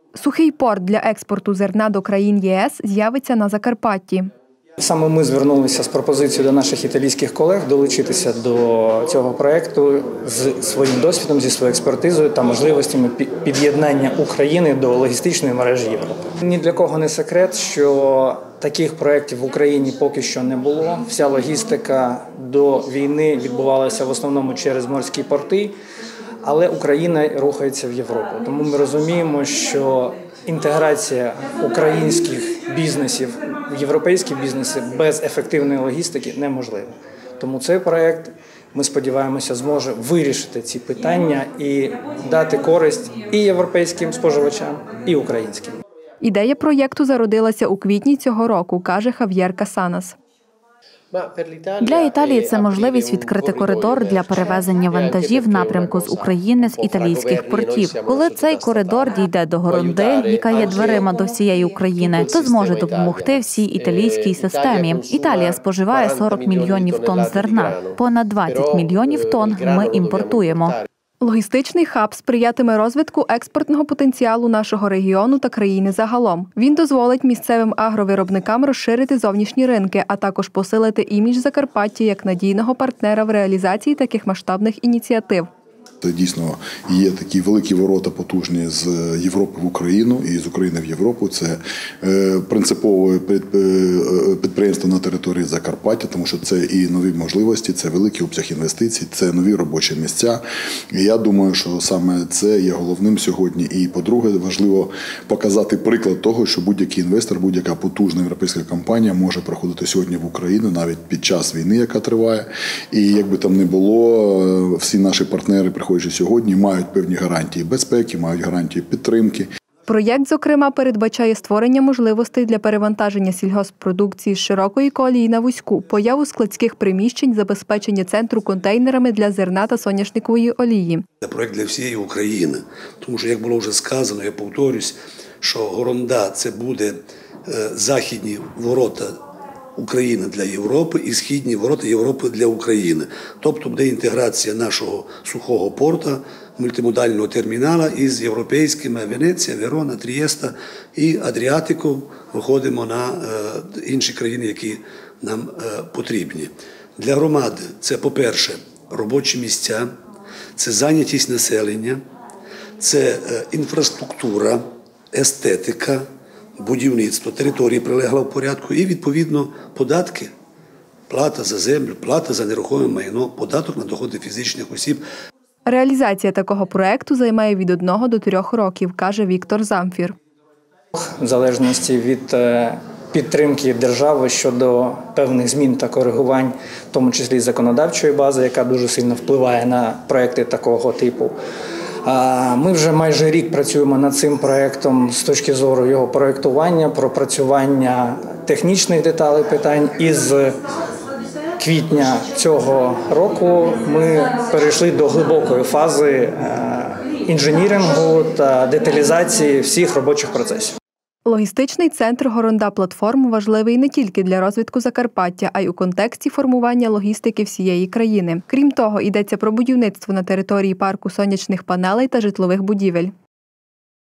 Сухий порт для експорту зерна до країн ЄС з'явиться на Закарпатті. Саме ми звернулися з пропозицією до наших італійських колег долучитися до цього проєкту з своїм досвідом, зі своєю експертизою та можливостями під'єднання України до логістичної мережі Європи. Ні для кого не секрет, що таких проєктів в Україні поки що не було. Вся логістика до війни відбувалася в основному через морські порти, але Україна рухається в Європу. Тому ми розуміємо, що інтеграція українських бізнесів в європейські бізнеси без ефективної логістики неможлива. Тому цей проєкт, ми сподіваємося, зможе вирішити ці питання і дати користь і європейським споживачам, і українським. Ідея проєкту зародилася у квітні цього року, каже Хав'єр Касанас. Для Італії це можливість відкрити коридор для перевезення вантажів в напрямку з України з італійських портів. Коли цей коридор дійде до Горонди, яка є дверима до всієї України, то зможе допомогти всій італійській системі. Італія споживає 40 мільйонів тонн зерна. Понад 20 мільйонів тонн ми імпортуємо. Логістичний хаб сприятиме розвитку експортного потенціалу нашого регіону та країни загалом. Він дозволить місцевим агровиробникам розширити зовнішні ринки, а також посилити імідж Закарпаття як надійного партнера в реалізації таких масштабних ініціатив. Це дійсно є такі великі ворота потужні з Європи в Україну і з України в Європу. Це принципове підприємство на території Закарпаття, тому що це і нові можливості, це великий обсяг інвестицій, це нові робочі місця. І я думаю, що саме це є головним сьогодні. І, по-друге, важливо показати приклад того, що будь-який інвестор, будь-яка потужна європейська компанія може приходити сьогодні в Україну навіть під час війни, яка триває. І як би там не було, всі наші партнери, приходячи сьогодні, мають певні гарантії безпеки, мають гарантії підтримки. Проєкт, зокрема, передбачає створення можливостей для перевантаження сільгосппродукції з широкої колії на вузьку, появу складських приміщень, забезпечення центру контейнерами для зерна та соняшникової олії. Це проєкт для всієї України, тому що, як було вже сказано, я повторюсь, що Горонда – це буде західні ворота України для Європи і східні ворота Європи для України. Тобто буде інтеграція нашого сухого порту, мультимодального термінала із європейськими Венеція, Верона, Трієста і Адріатику виходимо на інші країни, які нам потрібні. Для громади це, по-перше, робочі місця, це зайнятість населення, це інфраструктура, естетика, будівництво, території прилегла в порядку і, відповідно, податки, плата за землю, плата за нерухоме майно, податок на доходи фізичних осіб. Реалізація такого проєкту займає від 1 до 3 років, каже Віктор Замфір. В залежності від підтримки держави щодо певних змін та коригувань, в тому числі законодавчої бази, яка дуже сильно впливає на проєкти такого типу. Ми вже майже рік працюємо над цим проєктом з точки зору його проєктування, пропрацювання технічних деталей питань. І з квітня цього року ми перейшли до глибокої фази інженірингу та деталізації всіх робочих процесів. Логістичний центр «Горонда-Платформ» важливий не тільки для розвитку Закарпаття, а й у контексті формування логістики всієї країни. Крім того, йдеться про будівництво на території парку сонячних панелей та житлових будівель.